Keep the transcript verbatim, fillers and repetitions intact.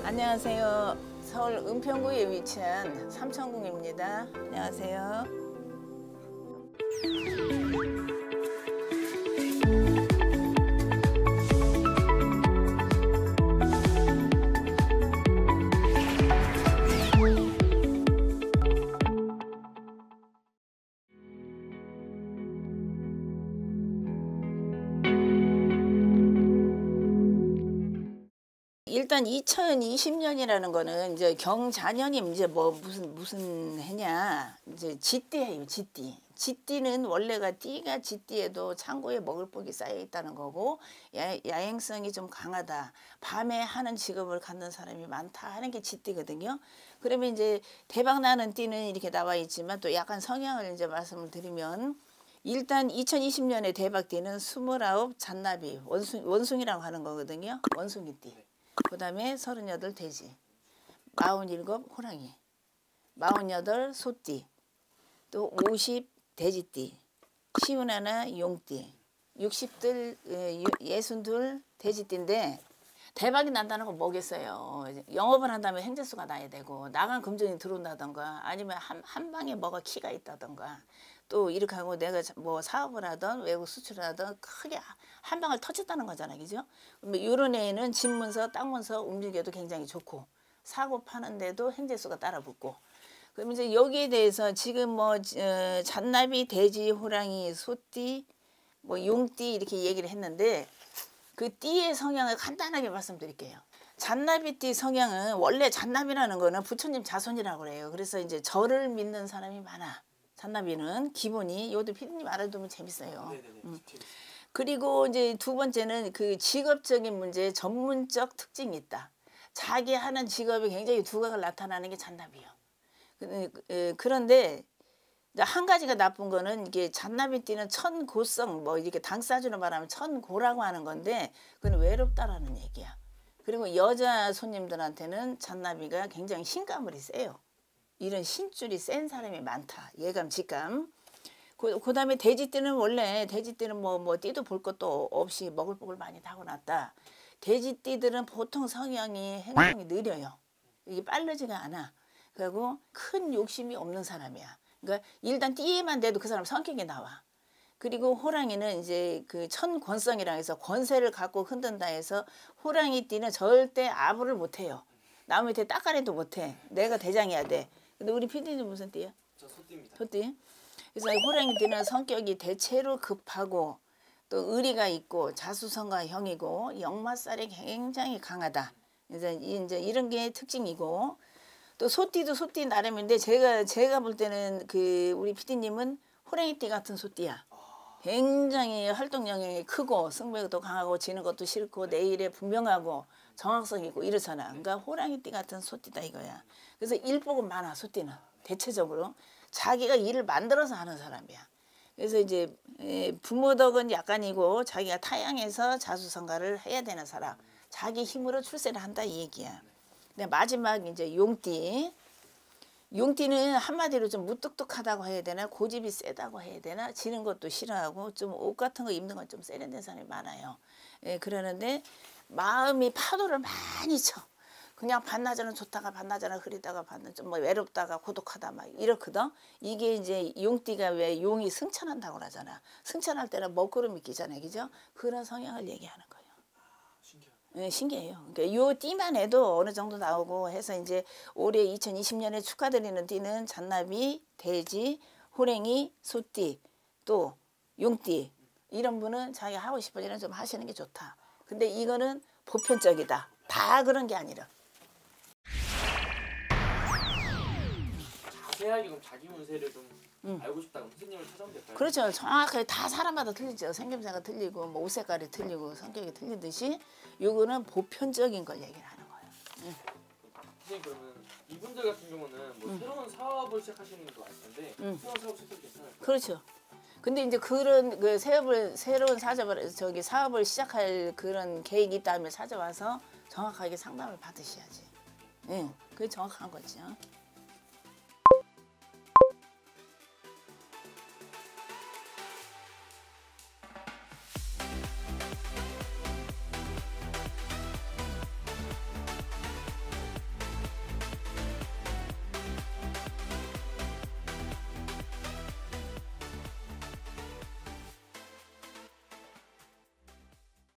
안녕하세요. 서울 은평구에 위치한 삼천궁입니다. 안녕하세요. 일단 이천이십 년이라는 거는 이제 경자년이 이제 뭐 무슨 무슨 해냐 이제 쥐띠해요. 쥐띠. 쥐띠는 원래가 띠가 쥐띠에도 창고에 먹을 복이 쌓여 있다는 거고 야, 야행성이 좀 강하다. 밤에 하는 직업을 갖는 사람이 많다 하는 게 쥐띠거든요. 그러면 이제 대박 나는 띠는 이렇게 나와 있지만 또 약간 성향을 이제 말씀을 드리면 일단 이천이십 년에 대박띠는 스물아홉 잔나비 원숭 원숭이라고 하는 거거든요. 원숭이띠. 그 다음에 서른여덟 돼지, 마흔일곱 호랑이, 마흔여덟 소띠, 또 오십 돼지띠, 시운하나 용띠, 육십들 예순둘 돼지띠인데 대박이 난다는 건 뭐겠어요. 영업을 한다면 행재수가 나야 되고 나간 금전이 들어온다던가 아니면 한, 한 방에 뭐가 키가 있다던가 또 이렇게 하고 내가 뭐 사업을 하든 외국 수출을 하든 크게 한 방을 터쳤다는 거잖아요. 그죠? 이런 애는 집 문서, 땅 문서 움직여도 굉장히 좋고 사고 파는데도 행재수가 따라붙고 그럼 이제 여기에 대해서 지금 뭐 어, 잔나비, 돼지, 호랑이, 소띠, 뭐 용띠 이렇게 얘기를 했는데 그 띠의 성향을 간단하게 말씀드릴게요. 잔나비띠 성향은 원래 잔나비라는 거는 부처님 자손이라고 그래요. 그래서 이제 절을 믿는 사람이 많아. 잔나비는 기본이 요도 피디님 알아두면 재밌어요. 네네네, 음. 그리고 이제 두 번째는 그 직업적인 문제에 전문적 특징이 있다. 자기 하는 직업이 굉장히 두각을 나타나는 게 잔나비예요. 그런데 한 가지가 나쁜 거는 이게 잔나비띠는 천고성 뭐 이렇게 당싸주는 말하면 천고라고 하는 건데 그건 외롭다라는 얘기야. 그리고 여자 손님들한테는 잔나비가 굉장히 신가물이 세요. 이런 신줄이 센 사람이 많다. 예감, 직감. 그, 그 다음에 돼지띠는 원래 돼지띠는 뭐, 뭐 띠도 볼 것도 없이 먹을 복을 많이 타고났다. 돼지띠들은 보통 성향이 행동이 느려요. 이게 빠르지가 않아. 그리고 큰 욕심이 없는 사람이야. 그러니까 일단 띠에만 돼도 그 사람 성격이 나와. 그리고 호랑이는 이제 그 천권성이라 해서 권세를 갖고 흔든다 해서 호랑이 띠는 절대 아부를 못해요. 남 밑에 따까리도 못해. 내가 대장해야 돼. 근데 우리 피디님 무슨 띠야? 저 소띠입니다. 소띠. 그래서 호랑이 띠는 성격이 대체로 급하고 또 의리가 있고 자수성가형이고 역마살이 굉장히 강하다. 이제 이제 이런 게 특징이고 또 소띠도 소띠 나름인데 제가 제가 볼 때는 그 우리 피디님은 호랑이띠 같은 소띠야. 굉장히 활동 영역이 크고 승부욕도 강하고 지는 것도 싫고 내 일에 분명하고 정확성 있고 이렇잖아. 그러니까 호랑이띠 같은 소띠다 이거야. 그래서 일복은 많아 소띠는 대체적으로 자기가 일을 만들어서 하는 사람이야. 그래서 이제 부모 덕은 약간이고 자기가 타향해서 자수성가를 해야 되는 사람. 자기 힘으로 출세를 한다 이 얘기야. 근데 마지막 이제 용띠. 용띠는 한마디로 좀 무뚝뚝하다고 해야 되나 고집이 세다고 해야 되나 지는 것도 싫어하고 좀 옷 같은 거 입는 건 좀 세련된 사람이 많아요. 예, 그러는데 마음이 파도를 많이 쳐. 그냥 반나절은 좋다가 반나절은 흐리다가 반나절 좀 뭐 외롭다가 고독하다 막 이렇거든. 이게 이제 용띠가 왜 용이 승천한다고 그러잖아. 승천할 때는 먹구름이 끼잖아요. 그죠? 그런 성향을 얘기하는 거예요. 네, 신기해요. 그러니까 요 띠만 해도 어느 정도 나오고 해서 이제 올해 이천이십 년에 축하드리는 띠는 잔나비, 돼지, 호랭이, 소띠, 또 용띠 이런 분은 자기가 하고 싶은 일은 좀 하시는 게 좋다. 근데 이거는 보편적이다. 다 그런 게 아니라. 자세하게 그럼 자기 운세를 좀 음. 알고 싶다 그럼 선생님을 찾아오면 될까요? 그렇죠. 정확하게 다 사람마다 틀리죠. 생김새가 틀리고 뭐 옷 색깔이 틀리고 성격이 틀리듯이 요거는 보편적인 걸 얘기를 하는 거예요. 응. 선생님 그러면 이분들 같은 경우는 뭐 응. 새로운 사업을 시작하시는 거 아실 텐데 응. 새로운 사업 시작해도 괜찮을까요? 그렇죠. 근데 이제 그런 그 사업을 새로운 사업을 저기 사업을 시작할 그런 계획이 있다면 찾아와서 정확하게 상담을 받으셔야지. 응. 그게 정확한 거죠.